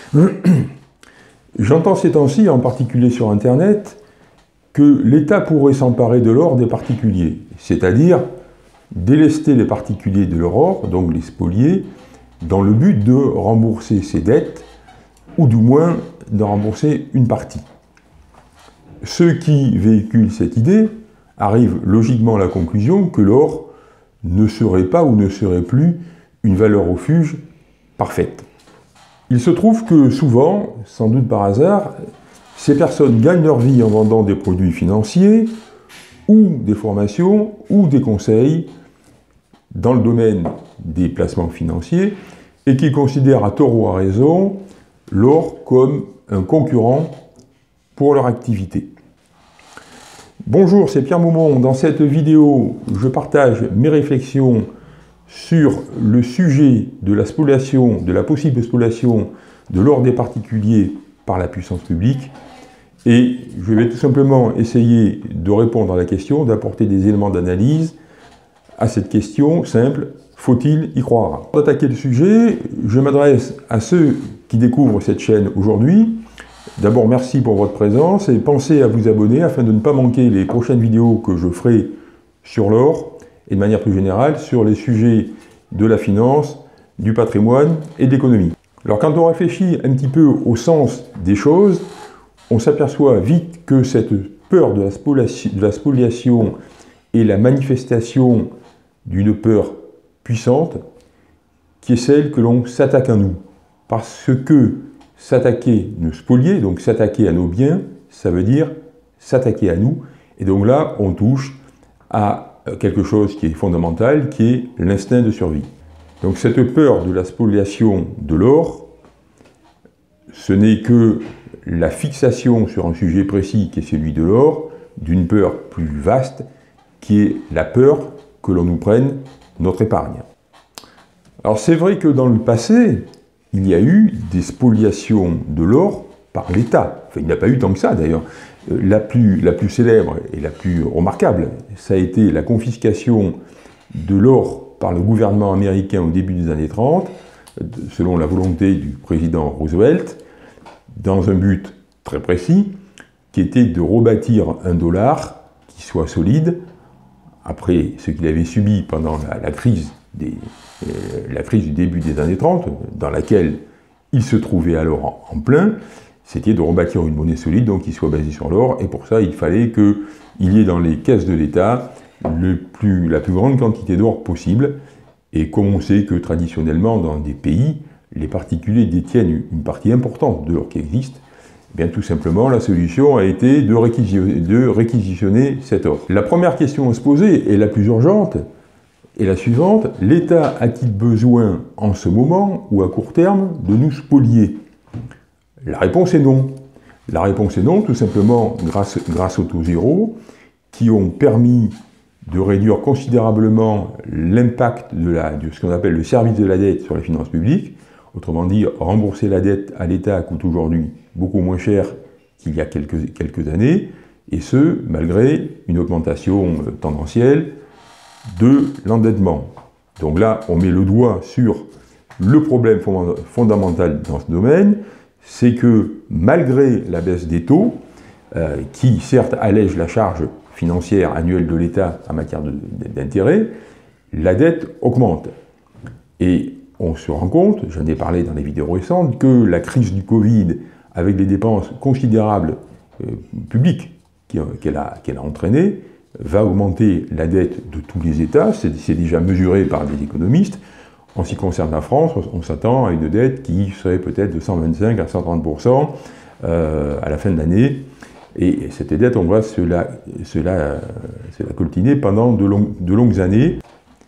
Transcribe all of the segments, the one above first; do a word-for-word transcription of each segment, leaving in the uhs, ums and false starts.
J'entends ces temps-ci, en particulier sur Internet, que l'État pourrait s'emparer de l'or des particuliers, c'est-à-dire délester les particuliers de leur or, donc les spolier, dans le but de rembourser ses dettes, ou du moins de rembourser une partie. Ceux qui véhiculent cette idée arrivent logiquement à la conclusion que l'or ne serait pas ou ne serait plus une valeur refuge parfaite. Il se trouve que souvent, sans doute par hasard, ces personnes gagnent leur vie en vendant des produits financiers, ou des formations, ou des conseils dans le domaine des placements financiers, et qui considèrent à tort ou à raison l'or comme un concurrent pour leur activité. Bonjour, c'est Pierre Maumont. Dans cette vidéo, je partage mes réflexions sur le sujet de la spoliation, de la possible spoliation de l'or des particuliers par la puissance publique. Et je vais tout simplement essayer de répondre à la question, d'apporter des éléments d'analyse à cette question simple: faut-il y croire? Pour attaquer le sujet, je m'adresse à ceux qui découvrent cette chaîne aujourd'hui. D'abord, merci pour votre présence et pensez à vous abonner afin de ne pas manquer les prochaines vidéos que je ferai sur l'or et de manière plus générale sur les sujets de la finance, du patrimoine et de l'économie. Alors quand on réfléchit un petit peu au sens des choses, on s'aperçoit vite que cette peur de la spoliation, de la spoliation est la manifestation d'une peur puissante qui est celle que l'on s'attaque à nous. Parce que s'attaquer, nous spolier, donc s'attaquer à nos biens, ça veut dire s'attaquer à nous. Et donc là, on touche à quelque chose qui est fondamental, qui est l'instinct de survie. Donc cette peur de la spoliation de l'or, ce n'est que la fixation sur un sujet précis qui est celui de l'or, d'une peur plus vaste, qui est la peur que l'on nous prenne notre épargne. Alors c'est vrai que dans le passé, il y a eu des spoliations de l'or par l'État. Enfin, il n'y a pas eu tant que ça d'ailleurs. La plus, la plus célèbre et la plus remarquable, ça a été la confiscation de l'or par le gouvernement américain au début des années trente, selon la volonté du président Roosevelt, dans un but très précis, qui était de rebâtir un dollar qui soit solide, après ce qu'il avait subi pendant la, la crise des... la crise du début des années trente, dans laquelle il se trouvait alors en, en plein, c'était de rebâtir une monnaie solide, donc qui soit basée sur l'or, et pour ça, il fallait qu'il y ait dans les caisses de l'État la plus grande quantité d'or possible, et comme on sait que traditionnellement, dans des pays, les particuliers détiennent une partie importante de l'or qui existe, eh bien tout simplement, la solution a été de réquisitionner, de réquisitionner cet or. La première question à se poser, et la plus urgente, et la suivante: l'État a-t-il besoin en ce moment ou à court terme de nous spolier? La réponse est non. La réponse est non, tout simplement grâce, grâce aux taux zéro qui ont permis de réduire considérablement l'impact de, la, de ce qu'on appelle le service de la dette sur les finances publiques. Autrement dit, rembourser la dette à l'État coûte aujourd'hui beaucoup moins cher qu'il y a quelques, quelques années, et ce, malgré une augmentation tendancielle de l'endettement. Donc là, on met le doigt sur le problème fondamental dans ce domaine, c'est que malgré la baisse des taux, euh, qui certes allège la charge financière annuelle de l'État en matière d'intérêt, la dette augmente. Et on se rend compte, j'en ai parlé dans les vidéos récentes, que la crise du Covid, avec des dépenses considérables euh, publiques qu'elle a, qu'elle a entraînées, va augmenter la dette de tous les États, c'est déjà mesuré par des économistes. En ce qui concerne la France, on s'attend à une dette qui serait peut-être de cent vingt-cinq à cent trente pour cent euh, à la fin de l'année. Et cette dette, on va se la, se la, se la coltiner pendant de, long, de longues années.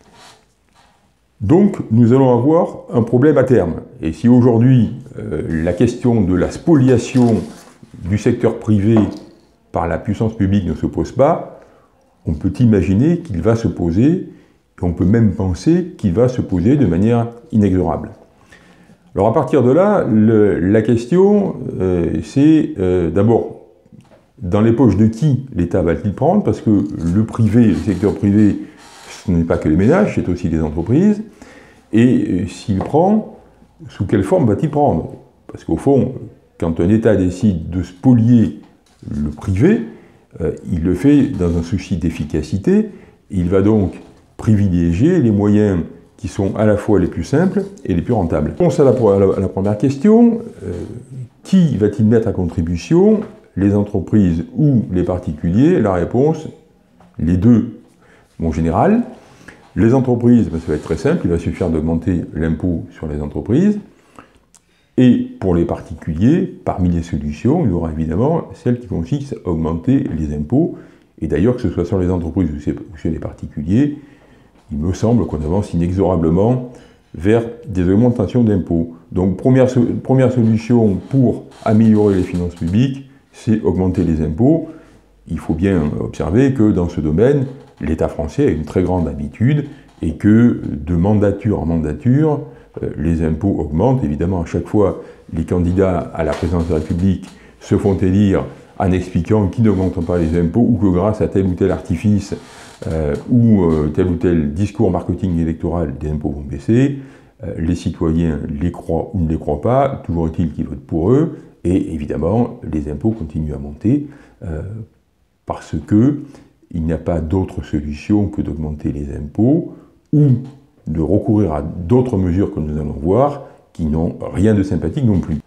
Donc, nous allons avoir un problème à terme. Et si aujourd'hui, euh, la question de la spoliation du secteur privé par la puissance publique ne se pose pas, on peut imaginer qu'il va se poser, et on peut même penser qu'il va se poser de manière inexorable. Alors à partir de là, le, la question, euh, c'est euh, d'abord, dans les poches de qui l'État va-t-il prendre? Parce que le privé, le secteur privé, ce n'est pas que les ménages, c'est aussi les entreprises. Et euh, s'il prend, sous quelle forme va-t-il prendre? Parce qu'au fond, quand un État décide de spolier le privé, euh, il le fait dans un souci d'efficacité. Il va donc privilégier les moyens qui sont à la fois les plus simples et les plus rentables. Réponse à la, à la, à la première question, euh, qui va-t-il mettre à contribution, les entreprises ou les particuliers? La réponse, les deux. En général, les entreprises, ben, ça va être très simple, il va suffire d'augmenter l'impôt sur les entreprises. Et pour les particuliers, parmi les solutions, il y aura évidemment celle qui consiste à augmenter les impôts. Et d'ailleurs, que ce soit sur les entreprises ou sur les particuliers, il me semble qu'on avance inexorablement vers des augmentations d'impôts. Donc, première, première solution pour améliorer les finances publiques, c'est augmenter les impôts. Il faut bien observer que dans ce domaine, l'État français a une très grande habitude et que de mandature en mandature, les impôts augmentent. Évidemment, à chaque fois, les candidats à la présidence de la République se font élire en expliquant qu'ils n'augmentent pas les impôts ou que grâce à tel ou tel artifice euh, ou euh, tel ou tel discours marketing électoral, les impôts vont baisser. Euh, les citoyens les croient ou ne les croient pas, toujours est-il qu'ils votent pour eux, et évidemment, les impôts continuent à monter euh, parce que il n'y a pas d'autre solution que d'augmenter les impôts ou de recourir à d'autres mesures que nous allons voir, qui n'ont rien de sympathique non plus.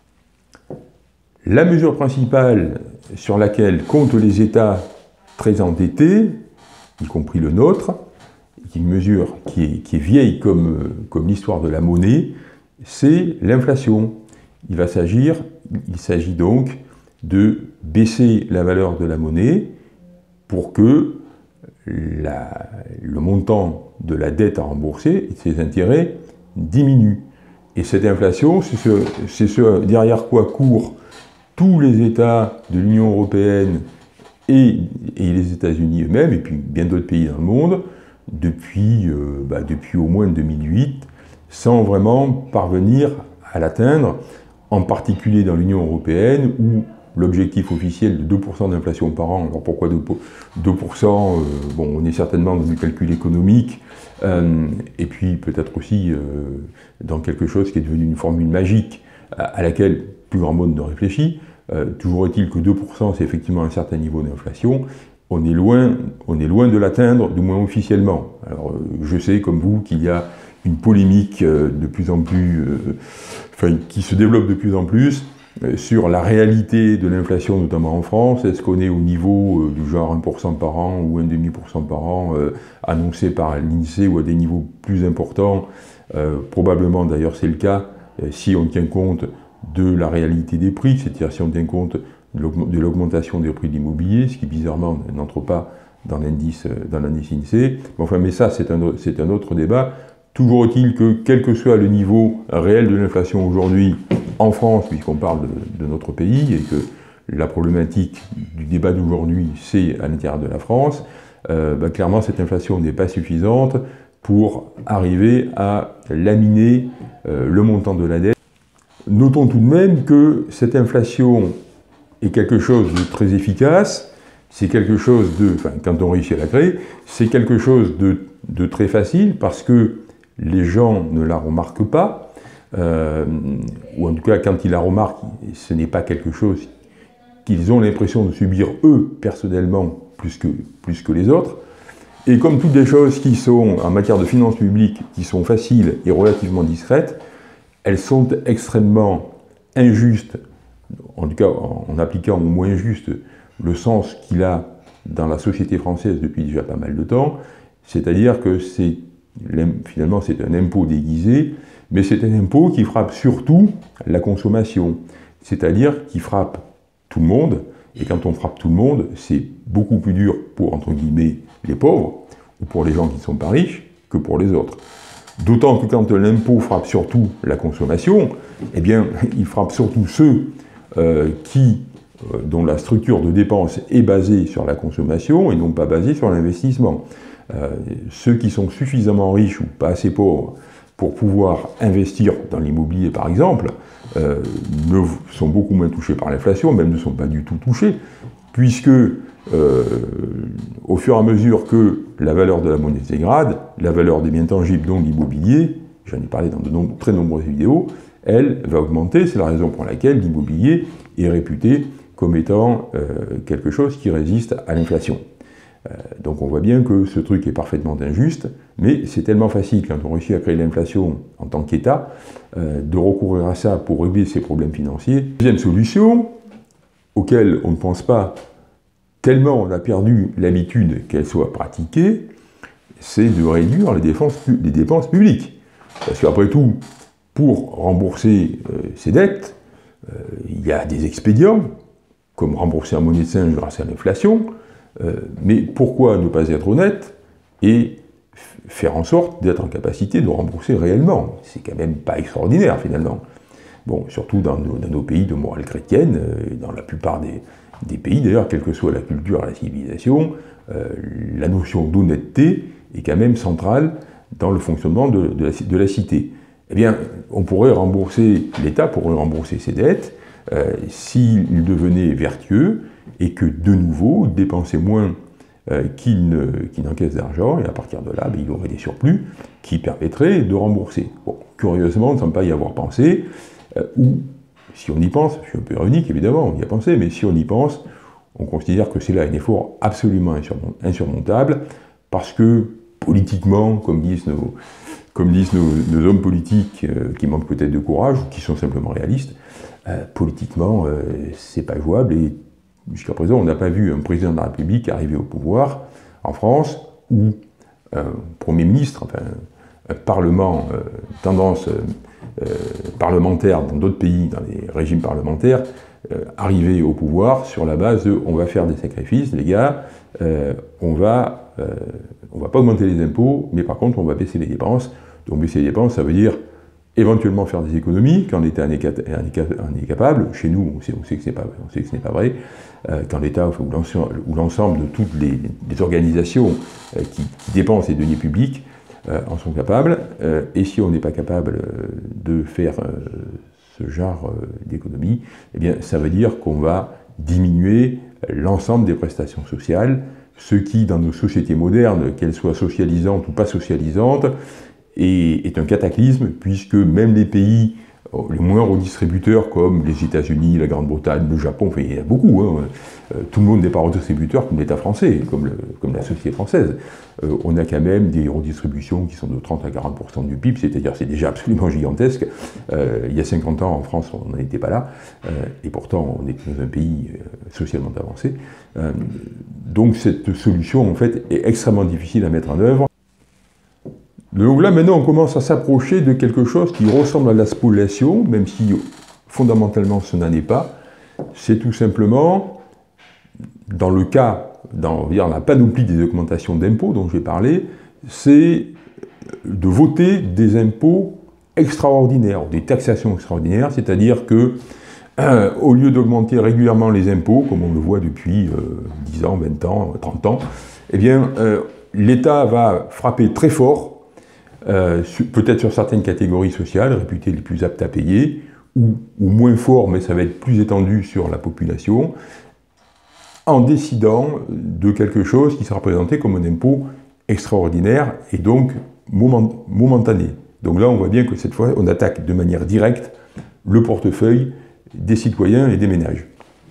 La mesure principale sur laquelle comptent les États très endettés, y compris le nôtre, qui est une mesure qui est, qui est vieille comme, comme l'histoire de la monnaie, c'est l'inflation. Il va s'agir, il s'agit donc de baisser la valeur de la monnaie pour que la, le montant de la dette à rembourser et ses intérêts diminue. Et cette inflation, c'est ce, c'est ce derrière quoi courent tous les États de l'Union européenne et, et les États-Unis eux-mêmes, et puis bien d'autres pays dans le monde, depuis, euh, bah, depuis au moins deux mille huit, sans vraiment parvenir à l'atteindre, en particulier dans l'Union européenne, où l'objectif officiel de deux pour cent d'inflation par an, alors pourquoi deux pour cent, euh, bon, on est certainement dans du calcul économique, euh, et puis peut-être aussi euh, dans quelque chose qui est devenu une formule magique, à, à laquelle plus grand monde ne réfléchit. Euh, toujours est-il que deux pour cent, c'est effectivement un certain niveau d'inflation. On est loin, on est loin de l'atteindre, du moins officiellement. Alors, euh, je sais, comme vous, qu'il y a une polémique euh, de plus en plus, euh, enfin, qui se développe de plus en plus euh, sur la réalité de l'inflation, notamment en France. Est-ce qu'on est au niveau euh, du genre un pour cent par an ou un virgule cinq pour cent par an euh, annoncé par l'INSEE ou à des niveaux plus importants? euh, Probablement, d'ailleurs, c'est le cas euh, si on tient compte de la réalité des prix, c'est-à-dire si on tient compte de l'augmentation des prix de l'immobilier, ce qui bizarrement n'entre pas dans l'indice dans l'indice INSEE. Enfin, mais ça, c'est un, c'est un autre débat. Toujours est-il que, quel que soit le niveau réel de l'inflation aujourd'hui en France, puisqu'on parle de, de notre pays, et que la problématique du débat d'aujourd'hui, c'est à l'intérieur de la France, euh, bah, clairement, cette inflation n'est pas suffisante pour arriver à laminer euh, le montant de la dette. Notons tout de même que cette inflation est quelque chose de très efficace, c'est quelque chose de, enfin, quand on réussit à la créer, c'est quelque chose de, de très facile parce que les gens ne la remarquent pas, euh, ou en tout cas quand ils la remarquent, ce n'est pas quelque chose qu'ils ont l'impression de subir eux, personnellement, plus que, plus que les autres. Et comme toutes les choses qui sont, en matière de finances publiques, qui sont faciles et relativement discrètes, elles sont extrêmement injustes, en tout cas en, en appliquant au moins injuste le sens qu'il a dans la société française depuis déjà pas mal de temps, c'est-à-dire que c'est finalement c'est un impôt déguisé, mais c'est un impôt qui frappe surtout la consommation, c'est-à-dire qui frappe tout le monde, et quand on frappe tout le monde, c'est beaucoup plus dur pour, entre guillemets, les pauvres, ou pour les gens qui ne sont pas riches, que pour les autres. D'autant que quand l'impôt frappe surtout la consommation, eh bien, il frappe surtout ceux euh, qui, euh, dont la structure de dépenses est basée sur la consommation et non pas basée sur l'investissement. Euh, ceux qui sont suffisamment riches ou pas assez pauvres pour pouvoir investir dans l'immobilier, par exemple, euh, ne, sont beaucoup moins touchés par l'inflation, même ne sont pas du tout touchés, puisque Euh, au fur et à mesure que la valeur de la monnaie se dégrade, la valeur des biens tangibles, dont l'immobilier, j'en ai parlé dans de nombre, très nombreuses vidéos, elle, va augmenter. C'est la raison pour laquelle l'immobilier est réputé comme étant euh, quelque chose qui résiste à l'inflation. Euh, donc on voit bien que ce truc est parfaitement injuste, mais c'est tellement facile quand on réussit à créer l'inflation en tant qu'État, euh, de recourir à ça pour régler ses problèmes financiers. Deuxième solution, auquel on ne pense pas tellement on a perdu l'habitude qu'elle soit pratiquée, c'est de réduire les dépenses, les dépenses publiques. Parce qu'après tout, pour rembourser euh, ses dettes, euh, il y a des expédients, comme rembourser en monnaie de singe grâce à l'inflation, euh, mais pourquoi ne pas être honnête et faire en sorte d'être en capacité de rembourser réellement? C'est quand même pas extraordinaire finalement. Bon, surtout dans nos, dans nos pays de morale chrétienne, euh, dans la plupart des, des pays d'ailleurs, quelle que soit la culture et la civilisation, euh, la notion d'honnêteté est quand même centrale dans le fonctionnement de, de, la, de la cité. Eh bien, on pourrait rembourser, l'État pourrait rembourser ses dettes euh, s'il devenait vertueux et que, de nouveau, dépensait moins euh, qu'il ne, qu'il n'encaisse d'argent, et à partir de là, ben, il aurait des surplus qui permettraient de rembourser. Bon, curieusement, on ne semble pas y avoir pensé, euh, ou, si on y pense, je suis un peu ironique évidemment, on y a pensé, mais si on y pense, on considère que c'est là un effort absolument insurmontable, parce que, politiquement, comme disent nos, comme disent nos, nos hommes politiques euh, qui manquent peut-être de courage, ou qui sont simplement réalistes, euh, politiquement, euh, c'est pas jouable, et jusqu'à présent, on n'a pas vu un président de la République arriver au pouvoir en France, ou un Premier ministre, enfin, un Parlement, euh, tendance euh, parlementaire dans d'autres pays, dans les régimes parlementaires, euh, arriver au pouvoir sur la base de « on va faire des sacrifices, les gars, euh, on va... Euh, on ne va pas augmenter les impôts, mais par contre, on va baisser les dépenses. » Donc baisser les dépenses, ça veut dire éventuellement faire des économies, quand l'État en est capable. Chez nous, on sait, on sait que ce n'est pas, pas vrai. Euh, quand l'État ou l'ensemble de toutes les, les organisations euh, qui, qui dépensent les deniers publics euh, en sont capables. Euh, et si on n'est pas capable euh, de faire euh, ce genre euh, d'économies, eh bien, ça veut dire qu'on va diminuer l'ensemble des prestations sociales, ce qui, dans nos sociétés modernes, qu'elles soient socialisantes ou pas socialisantes, est, est un cataclysme, puisque même les pays les moins redistributeurs, comme les États-Unis, la Grande-Bretagne, le Japon, enfin, il y en a beaucoup, hein, euh, tout le monde n'est pas redistributeur comme l'État français, comme, le, comme la société française. Euh, on a quand même des redistributions qui sont de trente à quarante pour cent du P I B, c'est-à-dire c'est déjà absolument gigantesque. Euh, il y a cinquante ans, en France, on n'en était pas là, euh, et pourtant on est dans un pays euh, socialement avancé. Euh, donc cette solution, en fait, est extrêmement difficile à mettre en œuvre. Donc là, maintenant, on commence à s'approcher de quelque chose qui ressemble à la spoliation, même si fondamentalement ce n'en est pas. C'est tout simplement, dans le cas, dans, dans la panoplie des augmentations d'impôts dont j'ai parlé, c'est de voter des impôts extraordinaires, des taxations extraordinaires, c'est-à-dire que, euh, au lieu d'augmenter régulièrement les impôts, comme on le voit depuis euh, dix ans, vingt ans, trente ans, eh bien, euh, l'État va frapper très fort, Euh, peut-être sur certaines catégories sociales, réputées les plus aptes à payer, ou, ou moins fort, mais ça va être plus étendu sur la population, en décidant de quelque chose qui sera présenté comme un impôt extraordinaire, et donc moment, momentané. Donc là, on voit bien que cette fois, on attaque de manière directe le portefeuille des citoyens et des ménages.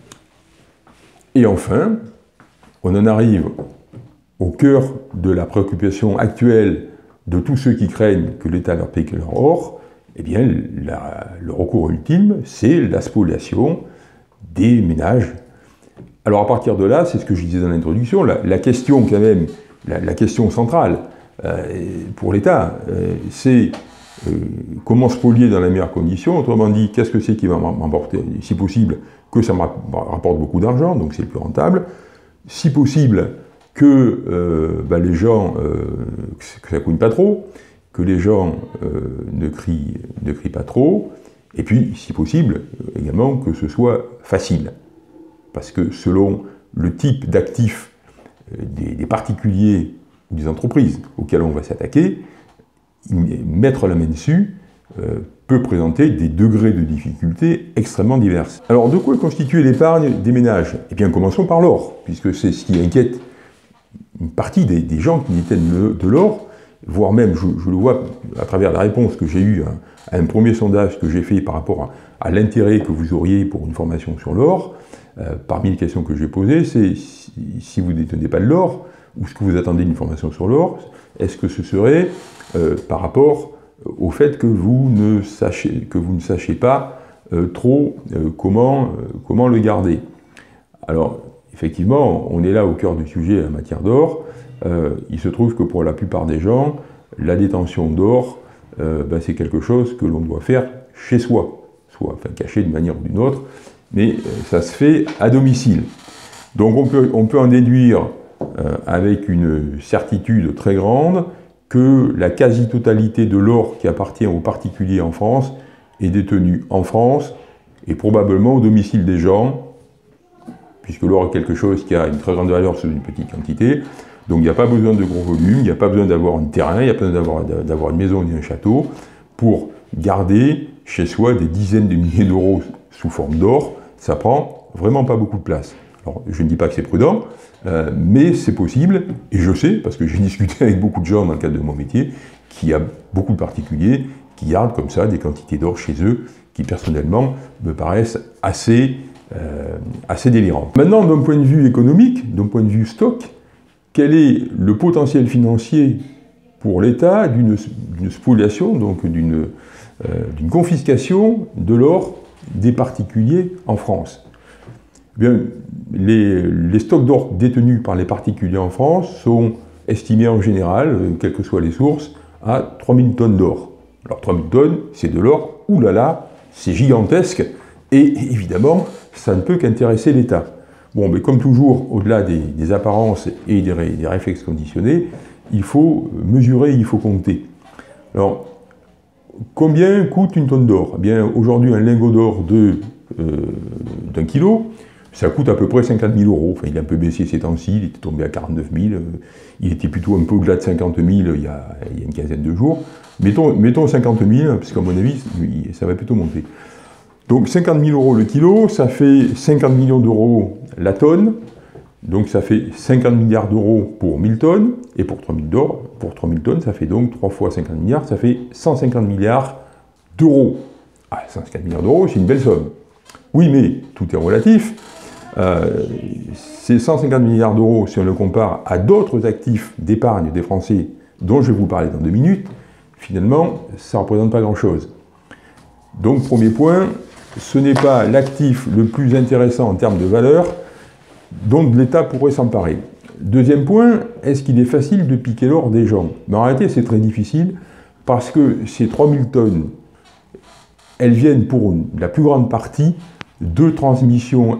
Et enfin, on en arrive au cœur de la préoccupation actuelle de tous ceux qui craignent que l'État leur paye que leur or, eh bien, la, le recours ultime, c'est la spoliation des ménages. Alors à partir de là, c'est ce que je disais dans l'introduction, la, la question quand même, la, la question centrale euh, pour l'État, euh, c'est euh, comment spolier dans les meilleures conditions, autrement dit, qu'est-ce que c'est qui va m'emporter, si possible, que ça me rapporte beaucoup d'argent, donc c'est le plus rentable, si possible, que euh, bah, les gens, euh, que ça ne coûte pas trop, que les gens euh, ne, crient, ne crient pas trop, et puis, si possible, également que ce soit facile. Parce que selon le type d'actifs euh, des, des particuliers ou des entreprises auxquelles on va s'attaquer, mettre la main dessus euh, peut présenter des degrés de difficulté extrêmement diverses. Alors, de quoi constituer l'épargne des ménages? Eh bien, commençons par l'or, puisque c'est ce qui inquiète une partie des, des gens qui détiennent de l'or, voire même, je, je le vois à travers la réponse que j'ai eue à, à un premier sondage que j'ai fait par rapport à, à l'intérêt que vous auriez pour une formation sur l'or, euh, parmi les questions que j'ai posées, c'est si, si vous ne détenez pas de l'or, ou ce que vous attendez d'une formation sur l'or, est-ce que ce serait euh, par rapport au fait que vous ne sachiez, que vous ne sachiez pas euh, trop euh, comment, euh, comment le garder. Alors, effectivement, on est là au cœur du sujet en matière d'or. Euh, il se trouve que pour la plupart des gens, la détention d'or, euh, ben, c'est quelque chose que l'on doit faire chez soi, soit enfin, caché d'une manière ou d'une autre, mais euh, ça se fait à domicile. Donc on peut, on peut en déduire euh, avec une certitude très grande que la quasi-totalité de l'or qui appartient aux particuliers en France est détenue en France et probablement au domicile des gens, puisque l'or est quelque chose qui a une très grande valeur sur une petite quantité. Donc il n'y a pas besoin de gros volumes, il n'y a pas besoin d'avoir un terrain, il n'y a pas besoin d'avoir une maison ni un château pour garder chez soi des dizaines de milliers d'euros sous forme d'or. Ça prend vraiment pas beaucoup de place. Alors je ne dis pas que c'est prudent, euh, mais c'est possible, et je sais, parce que j'ai discuté avec beaucoup de gens dans le cadre de mon métier, qu'il y a beaucoup de particuliers qui gardent comme ça des quantités d'or chez eux, qui personnellement me paraissent assez, euh, assez délirantes. Maintenant, d'un point de vue économique, d'un point de vue stock, quel est le potentiel financier pour l'État d'une spoliation, donc d'une euh, d'une confiscation de l'or des particuliers en France? Eh bien, les, les stocks d'or détenus par les particuliers en France sont estimés en général, quelles que soient les sources, à trois mille tonnes d'or. Alors trois mille tonnes, c'est de l'or, oulala, c'est gigantesque, et évidemment, ça ne peut qu'intéresser l'État. Bon, mais comme toujours, au-delà des, des apparences et des, ré, des réflexes conditionnés, il faut mesurer, il faut compter. Alors, combien coûte une tonne d'or? Eh bien, aujourd'hui, un lingot d'or de, euh, d'un kilo, ça coûte à peu près cinquante mille euros. Enfin, il a un peu baissé ces temps-ci, il était tombé à quarante-neuf mille. Il était plutôt un peu au-delà de cinquante mille il y, a, il y a une quinzaine de jours. Mettons, mettons cinquante mille, parce qu'à mon avis, ça va plutôt monter. Donc cinquante mille euros le kilo, ça fait cinquante millions d'euros la tonne. Donc ça fait cinquante milliards d'euros pour mille tonnes. Et pour trois mille, pour trois mille tonnes, ça fait donc trois fois cinquante milliards, ça fait cent cinquante milliards d'euros. Ah, cent cinquante milliards d'euros, c'est une belle somme. Oui, mais tout est relatif. Euh, ces cent cinquante milliards d'euros, si on le compare à d'autres actifs d'épargne des Français, dont je vais vous parler dans deux minutes, finalement, ça ne représente pas grand-chose. Donc, premier point, ce n'est pas l'actif le plus intéressant en termes de valeur dont l'État pourrait s'emparer. Deuxième point, est-ce qu'il est facile de piquer l'or des gens? Mais en réalité, c'est très difficile, parce que ces trois mille tonnes, elles viennent pour une, la plus grande partie de transmissions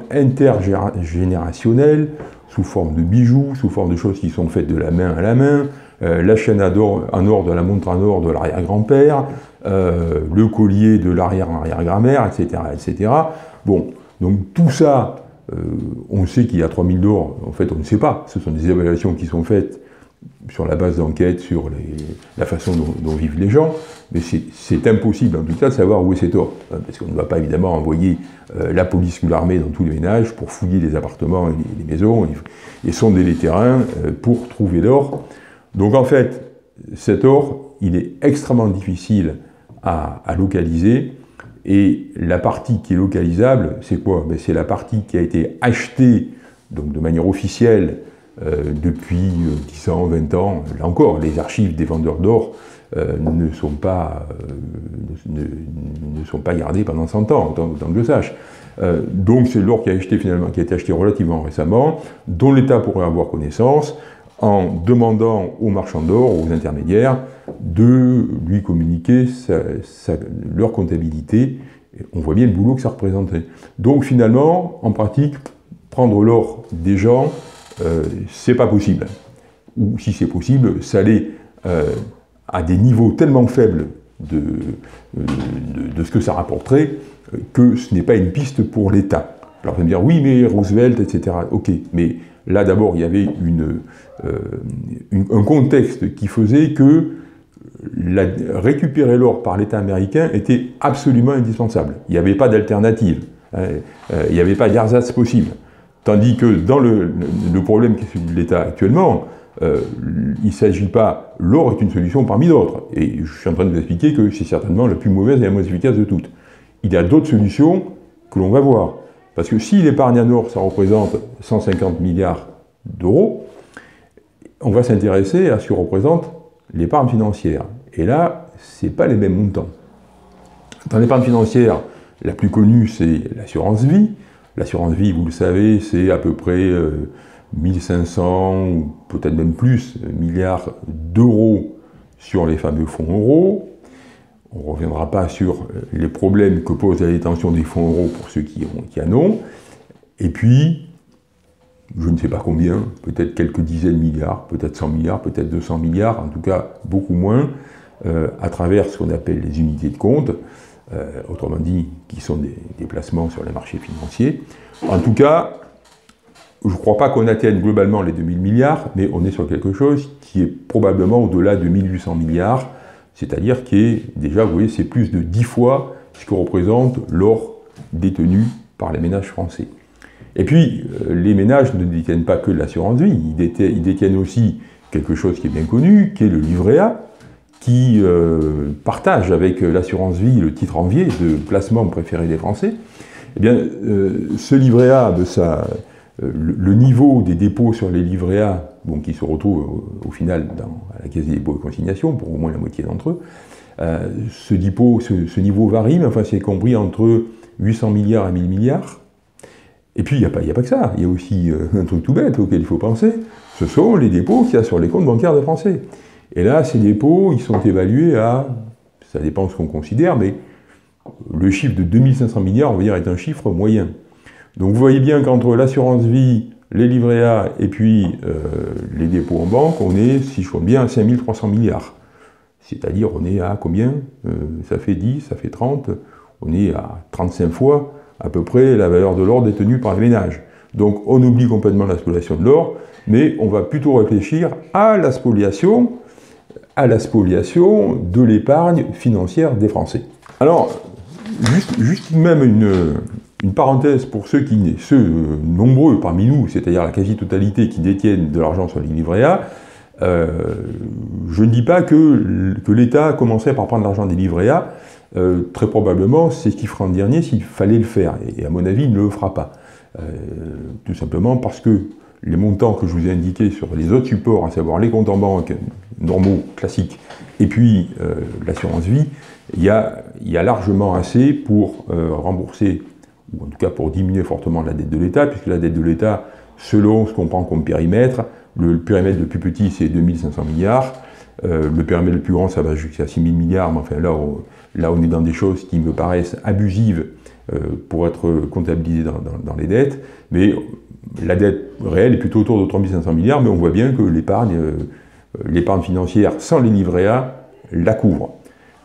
intergénérationnelles, sous forme de bijoux, sous forme de choses qui sont faites de la main à la main, euh, la chaîne en or de la montre en or de l'arrière-grand-père, euh, le collier de l'arrière-arrière-grand-mère, et cetera, et cetera. Bon, donc tout ça, euh, on sait qu'il y a trois mille d'or, en fait on ne sait pas, ce sont des évaluations qui sont faites sur la base d'enquête, sur les, la façon dont, dont vivent les gens, mais c'est impossible en tout cas de savoir où est cet or, hein, parce qu'on ne va pas évidemment envoyer euh, la police ou l'armée dans tous les ménages pour fouiller les appartements et les, les maisons, et, et sonder les terrains euh, pour trouver l'or. Donc en fait, cet or, il est extrêmement difficile à, à localiser, et la partie qui est localisable, c'est quoi? Ben, c'est la partie qui a été achetée donc de manière officielle Euh, depuis euh, dix ans, vingt ans. Là encore, les archives des vendeurs d'or euh, ne sont pas, euh, ne, ne sont pas gardées pendant cent ans, autant, autant que je sache. Euh, donc c'est l'or qui a, acheté, finalement, qui a été acheté relativement récemment, dont l'État pourrait avoir connaissance, en demandant aux marchands d'or, aux intermédiaires, de lui communiquer sa, sa, leur comptabilité. On voit bien le boulot que ça représentait. Donc finalement, en pratique, prendre l'or des gens, Euh, c'est pas possible. Ou si c'est possible, ça allait euh, à des niveaux tellement faibles de, de, de ce que ça rapporterait euh, que ce n'est pas une piste pour l'État. Alors vous allez me dire, oui, mais Roosevelt, et cetera. Ok, mais là d'abord, il y avait une, euh, une, un contexte qui faisait que la, récupérer l'or par l'État américain était absolument indispensable. Il n'y avait pas d'alternative. Hein, euh, il n'y avait pas d'ersatz possible. Tandis que dans le, le problème qui est celui de l'État actuellement, euh, il ne s'agit pas, l'or est une solution parmi d'autres, et je suis en train de vous expliquer que c'est certainement la plus mauvaise et la moins efficace de toutes. Il y a d'autres solutions que l'on va voir, parce que si l'épargne en or, ça représente cent cinquante milliards d'euros, on va s'intéresser à ce que représente l'épargne financière, et là, ce n'est pas les mêmes montants. Dans l'épargne financière, la plus connue, c'est l'assurance vie. L'assurance vie, vous le savez, c'est à peu près euh, mille cinq cents, ou peut-être même plus, milliards d'euros sur les fameux fonds euros. On ne reviendra pas sur les problèmes que pose la détention des fonds euros pour ceux qui, ont, qui en ont. Et puis, je ne sais pas combien, peut-être quelques dizaines de milliards, peut-être cent milliards, peut-être deux cents milliards, en tout cas beaucoup moins, euh, à travers ce qu'on appelle les unités de compte, euh, autrement dit, qui sont des, des placements sur les marchés financiers. En tout cas, je ne crois pas qu'on atteigne globalement les deux mille milliards, mais on est sur quelque chose qui est probablement au-delà de mille huit cents milliards, c'est-à-dire qui est, déjà, vous voyez, c'est plus de dix fois ce que représente l'or détenu par les ménages français. Et puis, euh, les ménages ne détiennent pas que de l'assurance vie, ils détiennent, ils détiennent aussi quelque chose qui est bien connu, qui est le livret A, qui euh, partage avec l'assurance vie le titre envié de placement préféré des Français. Eh bien, euh, ce livret A, de sa, euh, le, le niveau des dépôts sur les livrets A, bon, qui se retrouvent au, au final dans, à la Caisse des dépôts et consignations, pour au moins la moitié d'entre eux, euh, ce, dépôt, ce, ce niveau varie, mais enfin c'est compris entre huit cents milliards et mille milliards. Et puis, il n'y a, a pas que ça, il y a aussi euh, un truc tout bête auquel il faut penser, ce sont les dépôts qu'il y a sur les comptes bancaires des Français. Et là, ces dépôts, ils sont évalués à, ça dépend de ce qu'on considère, mais le chiffre de deux mille cinq cents milliards, on va dire, est un chiffre moyen. Donc vous voyez bien qu'entre l'assurance vie, les livrets A et puis euh, les dépôts en banque, on est, si je compte bien, à cinq mille trois cents milliards. C'est-à-dire, on est à combien euh, ça fait dix, ça fait trente, on est à trente-cinq fois à peu près la valeur de l'or détenue par les ménages. Donc on oublie complètement la spoliation de l'or, mais on va plutôt réfléchir à la spoliation, à la spoliation de l'épargne financière des Français. Alors, juste, juste même une, une parenthèse pour ceux, qui, ceux euh, nombreux parmi nous, c'est-à-dire la quasi-totalité qui détiennent de l'argent sur les livrets A, euh, je ne dis pas que, que l'État commencerait par prendre l'argent des livrets A. Euh, très probablement, c'est ce qu'il fera en dernier s'il fallait le faire. Et à mon avis, il ne le fera pas. Euh, tout simplement parce que les montants que je vous ai indiqués sur les autres supports, à savoir les comptes en banque normaux, classiques, et puis euh, l'assurance vie, il y a, il y a largement assez pour euh, rembourser, ou en tout cas pour diminuer fortement la dette de l'État, puisque la dette de l'État, selon ce qu'on prend comme périmètre, le, le périmètre le plus petit, c'est deux mille cinq cents milliards, euh, le périmètre le plus grand, ça va jusqu'à six mille milliards, mais enfin là, on, là, on est dans des choses qui me paraissent abusives euh, pour être comptabilisées dans, dans, dans les dettes, mais la dette réelle est plutôt autour de trois mille cinq cents milliards, mais on voit bien que l'épargne euh, l'épargne financière sans les livrets A la couvre.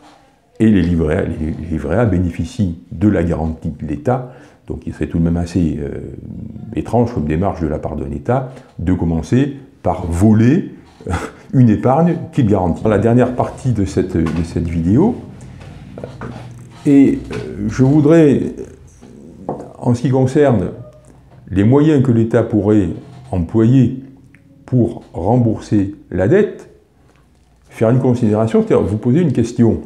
Et les livrets A, les livrets A bénéficient de la garantie de l'État, donc il serait tout de même assez euh, étrange comme démarche de la part d'un État de commencer par voler une épargne qu'il garantit. Dans la dernière partie de cette, de cette vidéo, et euh, je voudrais, en ce qui concerne les moyens que l'État pourrait employer pour rembourser la dette, faire une considération, c'est-à-dire vous poser une question.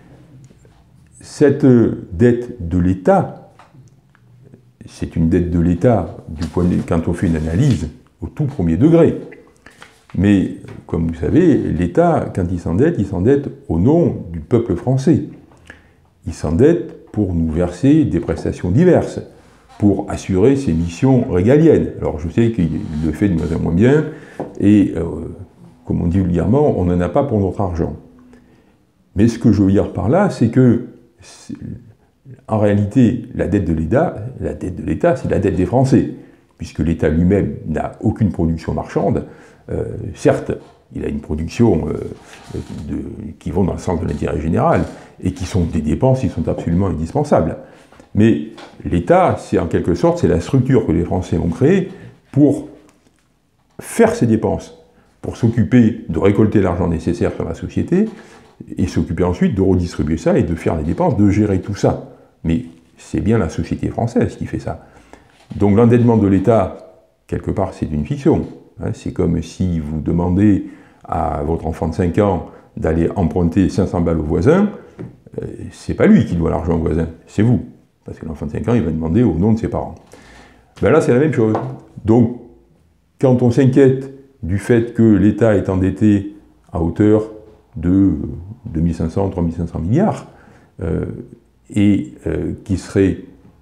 Cette dette de l'État, c'est une dette de l'État du point de vue, quand on fait une analyse au tout premier degré. Mais, comme vous savez, l'État, quand il s'endette, il s'endette au nom du peuple français. Il s'endette pour nous verser des prestations diverses, pour assurer ses missions régaliennes. Alors je sais qu'il le fait de moins en moins bien, et euh, comme on dit vulgairement, on n'en a pas pour notre argent. Mais ce que je veux dire par là, c'est que, en réalité, la dette de l'État, la dette de l'État, c'est la dette des Français, puisque l'État lui-même n'a aucune production marchande. Euh, certes, il a une production euh, de, qui vont dans le sens de l'intérêt général, et qui sont des dépenses qui sont absolument indispensables. Mais l'État, c'est en quelque sorte, c'est la structure que les Français ont créée pour faire ces dépenses, pour s'occuper de récolter l'argent nécessaire sur la société, et s'occuper ensuite de redistribuer ça et de faire les dépenses, de gérer tout ça. Mais c'est bien la société française qui fait ça. Donc l'endettement de l'État, quelque part, c'est une fiction. Hein, c'est comme si vous demandez à votre enfant de cinq ans d'aller emprunter cinq cents balles au voisin, euh, c'est pas lui qui doit l'argent au voisin, c'est vous. Parce que l'enfant de cinq ans, il va demander au nom de ses parents. Ben là, c'est la même chose. Donc, quand on s'inquiète du fait que l'État est endetté à hauteur de deux mille cinq cents, trois mille cinq cents milliards, euh, et euh, qui serait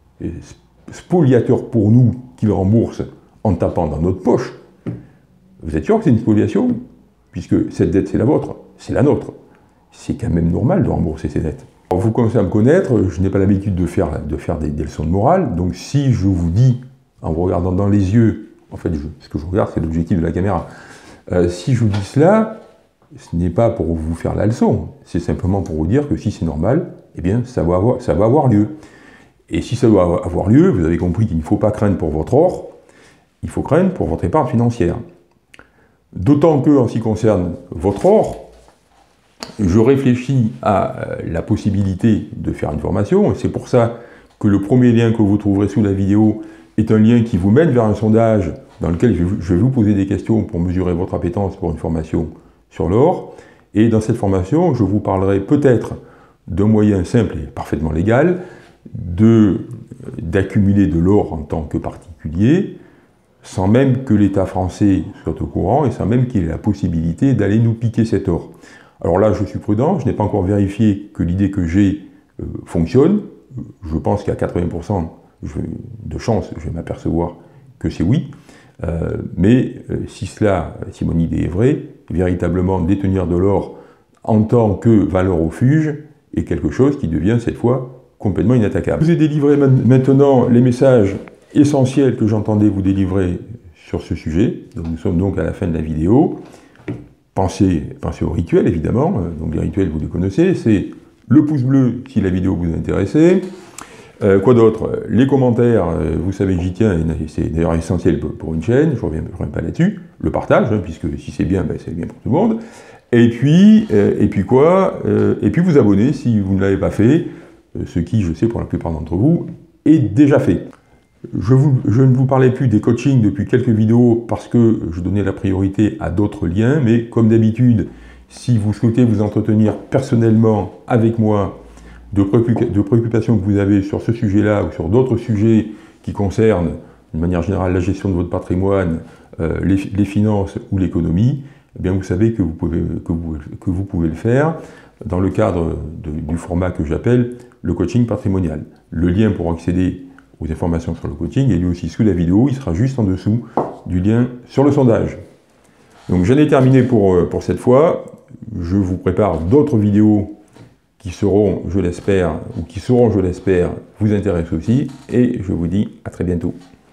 spoliateur pour nous, qu'il rembourse en tapant dans notre poche, vous êtes sûr que c'est une spoliation? Puisque cette dette, c'est la vôtre, c'est la nôtre. C'est quand même normal de rembourser ces dettes. Alors, vous commencez à me connaître, je n'ai pas l'habitude de faire, de faire des, des leçons de morale, donc si je vous dis, en vous regardant dans les yeux, en fait, je, ce que je regarde, c'est l'objectif de la caméra, euh, si je vous dis cela, ce n'est pas pour vous faire la leçon, c'est simplement pour vous dire que si c'est normal, eh bien, ça va avoir, ça va avoir lieu. Et si ça doit avoir lieu, vous avez compris qu'il ne faut pas craindre pour votre or, il faut craindre pour votre épargne financière. D'autant que, en ce qui concerne votre or, je réfléchis à la possibilité de faire une formation, et c'est pour ça que le premier lien que vous trouverez sous la vidéo est un lien qui vous mène vers un sondage dans lequel je vais vous poser des questions pour mesurer votre appétence pour une formation sur l'or. Et dans cette formation, je vous parlerai peut-être d'un moyen simple et parfaitement légal d'accumuler de, de l'or en tant que particulier, sans même que l'État français soit au courant et sans même qu'il ait la possibilité d'aller nous piquer cet or. Alors là, je suis prudent, je n'ai pas encore vérifié que l'idée que j'ai euh, fonctionne. Je pense qu'à quatre-vingts pour cent de chance, je vais m'apercevoir que c'est oui. Euh, mais euh, si cela, si mon idée est vraie, véritablement détenir de l'or en tant que valeur refuge est quelque chose qui devient cette fois complètement inattaquable. Je vous ai délivré maintenant les messages essentiels que j'entendais vous délivrer sur ce sujet. Donc, nous sommes donc à la fin de la vidéo. Pensez, pensez aux rituels, évidemment. Donc les rituels, vous les connaissez. C'est le pouce bleu si la vidéo vous intéresse. Euh, quoi d'autre? Les commentaires, euh, vous savez que j'y tiens, c'est d'ailleurs essentiel pour une chaîne, je ne reviens, reviens pas là-dessus. Le partage, hein, puisque si c'est bien, ben, c'est bien pour tout le monde. Et puis, euh, et puis quoi euh, Et puis vous abonner si vous ne l'avez pas fait, euh, ce qui, je sais, pour la plupart d'entre vous, est déjà fait. Je, vous, je ne vous parlais plus des coachings depuis quelques vidéos parce que je donnais la priorité à d'autres liens, mais comme d'habitude, si vous souhaitez vous entretenir personnellement avec moi de, préocup de préoccupations que vous avez sur ce sujet-là ou sur d'autres sujets qui concernent, de manière générale, la gestion de votre patrimoine, euh, les, les finances ou l'économie, eh bien vous savez que vous, pouvez, que, vous, que vous pouvez le faire dans le cadre de, du format que j'appelle le coaching patrimonial. Le lien pour accéder aux informations sur le coaching est lui aussi sous la vidéo, il sera juste en dessous du lien sur le sondage. Donc j'en ai terminé pour, pour cette fois, je vous prépare d'autres vidéos qui seront, je l'espère, ou qui seront, je l'espère, vous intéressent aussi, et je vous dis à très bientôt.